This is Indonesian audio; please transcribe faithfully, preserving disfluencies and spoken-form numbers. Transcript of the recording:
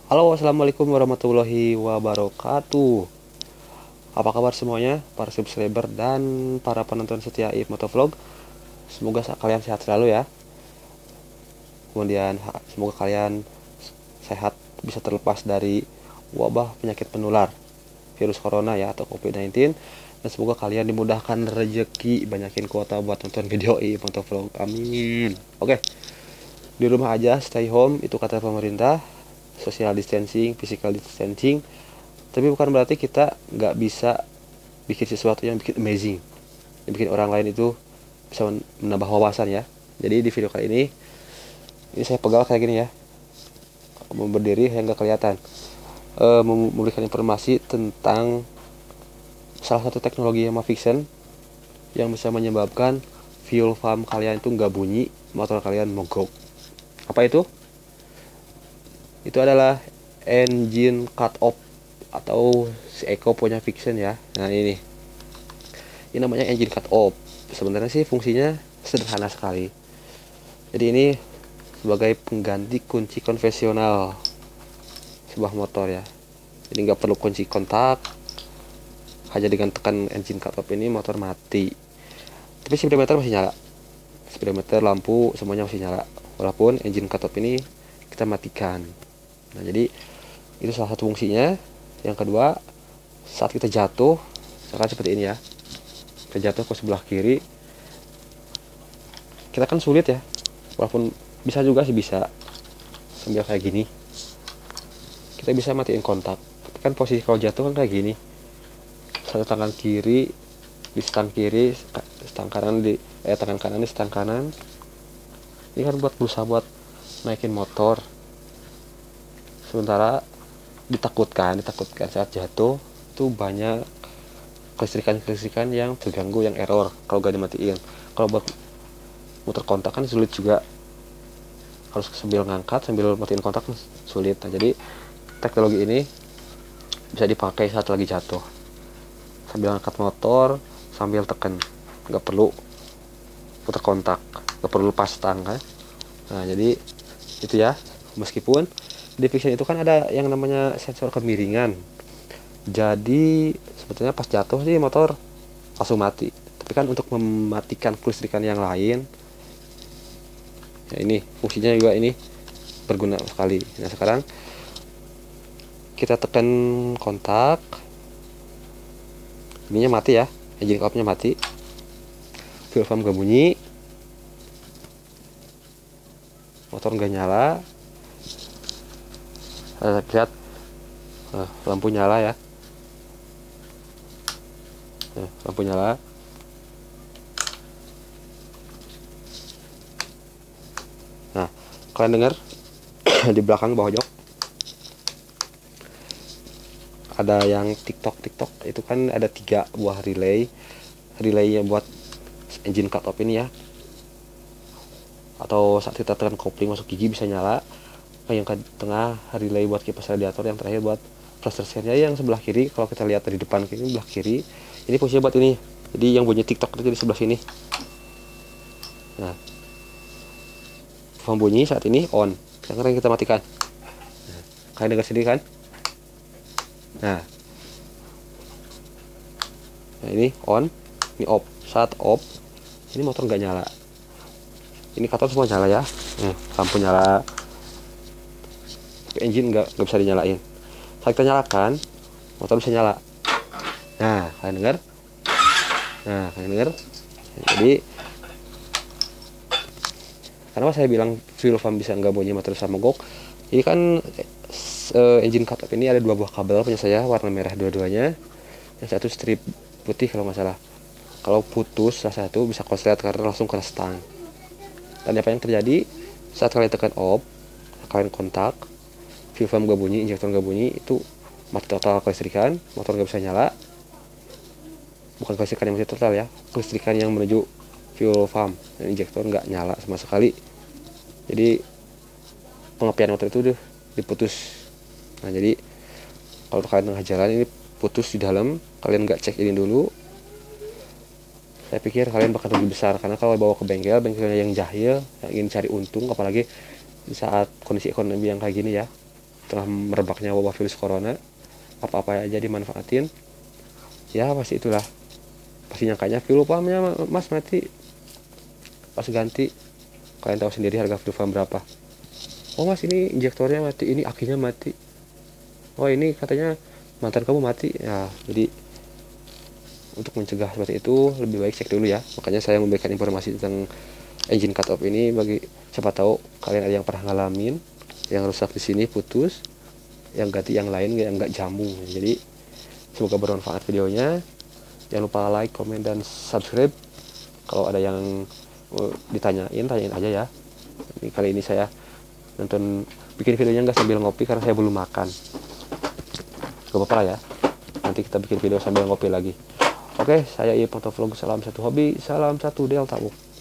Halo, assalamualaikum warahmatullahi wabarakatuh. Apa kabar semuanya, para subscriber dan para penonton setia I F Motovlog? Semoga kalian sehat selalu ya. Kemudian semoga kalian sehat, bisa terlepas dari wabah penyakit penular virus corona ya, atau covid sembilan belas. Dan semoga kalian dimudahkan rezeki, banyakin kuota buat nonton video I F Motovlog. Amin. Oke, di rumah aja, stay home, itu kata pemerintah. Social distancing, physical distancing. Tapi bukan berarti kita nggak bisa bikin sesuatu yang bikin amazing, yang bikin orang lain itu bisa menambah wawasan ya. Jadi di video kali ini, ini saya pegal kayak gini ya, mau berdiri yang nggak kelihatan, e, memberikan informasi tentang salah satu teknologi Yamaha Fiction yang bisa menyebabkan fuel pump kalian itu nggak bunyi, motor kalian mogok. Apa itu? Itu adalah engine cut off, atau si Eko punya Fiction ya. Nah ini, ini namanya engine cut off. Sebenarnya sih fungsinya sederhana sekali. Jadi ini sebagai pengganti kunci konvensional sebuah motor ya. Jadi nggak perlu kunci kontak, hanya dengan tekan engine cut off ini motor mati. Tapi speedometer masih nyala, speedometer, lampu semuanya masih nyala, walaupun engine cut off ini kita matikan. Nah jadi itu salah satu fungsinya. Yang kedua, saat kita jatuh, misalkan seperti ini ya, kita jatuh ke sebelah kiri, kita kan sulit ya, walaupun bisa juga sih, bisa sambil kayak gini kita bisa matiin kontak. Tapi kan posisi kalau jatuh kan kayak gini, satu tangan kiri di stang kiri, stang kanan di eh tangan kanan di stang kanan. Ini kan buat berusaha buat naikin motor, sementara ditakutkan ditakutkan saat jatuh itu banyak kelistrikan-kelistrikan yang terganggu, yang error kalau gak dimatiin. Kalau buat muter kontak kan sulit juga, harus sambil ngangkat sambil matiin kontak sulit. Nah jadi teknologi ini bisa dipakai saat lagi jatuh, sambil ngangkat motor sambil tekan, nggak perlu putar kontak, nggak perlu lepas stang kan. Nah jadi itu ya. Meskipun di Fiction itu kan ada yang namanya sensor kemiringan, jadi sebetulnya pas jatuh sih motor langsung mati. Tapi kan untuk mematikan kelistrikan yang lain ya, ini fungsinya juga ini berguna sekali. Nah sekarang kita tekan kontak, ininya mati ya, engine cut off-nya mati, fuel pump gak bunyi, motor nggak nyala. Lihat, nah, lampu nyala ya, nah, lampu nyala. Nah kalian dengar di belakang bawah jok ada yang tiktok tiktok, itu kan ada tiga buah relay, relay yang buat engine cut off ini ya, atau saat kita tekan kopling masuk gigi bisa nyala. Yang ke tengah relay buat kipas radiator, yang terakhir buat flasher nya yang sebelah kiri. Kalau kita lihat dari depan ke ini, sebelah kiri ini fungsinya buat ini, jadi yang bunyi tiktok itu di sebelah sini. Nah bunyi saat ini on, sekarang kita matikan. Nah, kalian dengar sendiri kan. Nah, nah ini on, ini off. Saat off ini motor nggak nyala, ini cut off semua nyala ya. Nah, lampu nyala, engine nggak nggak bisa dinyalain. Saat kita nyalakan motor bisa nyala. Nah kalian dengar, nah kalian dengar. Jadi kenapa saya bilang fuel pump bisa nggak bunyi motor bisa mogok, ini kan uh, engine cut off ini ada dua buah kabel punya saya, warna merah dua-duanya, yang satu strip putih kalau nggak salah. Kalau putus salah satu bisa konslet karena langsung kena stang. Dan apa yang terjadi saat kalian tekan off, kalian kontak, fuel pump gak bunyi, injektor gak bunyi, itu mati total kelistrikan, motor gak bisa nyala. Bukan kelistrikan yang mati total ya, kelistrikan yang menuju fuel pump dan injektor gak nyala sama sekali. Jadi pengepian motor itu udah diputus. Nah jadi kalau kalian tengah jalan ini putus di dalam, kalian gak cek ini dulu, saya pikir kalian bakal lebih besar. Karena kalau bawa ke bengkel, bengkelnya yang jahil, yang ingin cari untung, apalagi di saat kondisi ekonomi yang kayak gini ya, telah merebaknya wabah virus corona, apa-apa aja dimanfaatin. Ya pasti itulah, pasti nyangkanya Vilupamnya mas mati, pas ganti kalian tahu sendiri harga Vilupam berapa. Oh mas, ini injektornya mati, ini akinya mati, oh ini katanya mantan kamu mati ya. Jadi untuk mencegah seperti itu lebih baik cek dulu ya. Makanya saya memberikan informasi tentang engine cut off ini, bagi siapa tahu kalian ada yang pernah ngalamin yang rusak di sini putus, yang ganti yang lain yang nggak jambung. Jadi semoga bermanfaat videonya. Jangan lupa like, komen, dan subscribe. Kalau ada yang uh, ditanyain, tanyain aja ya. Ini, kali ini saya nonton bikin videonya nggak sambil ngopi karena saya belum makan. Gak apa-apa lah ya. Nanti kita bikin video sambil ngopi lagi. Oke, saya Ipong Vlog. Salam satu hobi, salam satu delta.